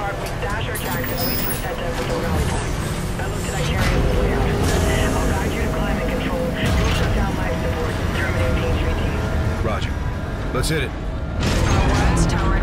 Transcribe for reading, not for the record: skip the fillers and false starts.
Clark, we stash our jacks and wait for Seta before rally time. I looked at Icarius' layout. I'll guide you to climate control. You'll shut down life support, terminate the HVT. Roger. Let's hit it. Words, tower